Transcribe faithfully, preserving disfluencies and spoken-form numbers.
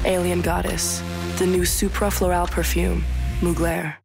Alien Goddess, the new Supra Florale perfume, Mugler.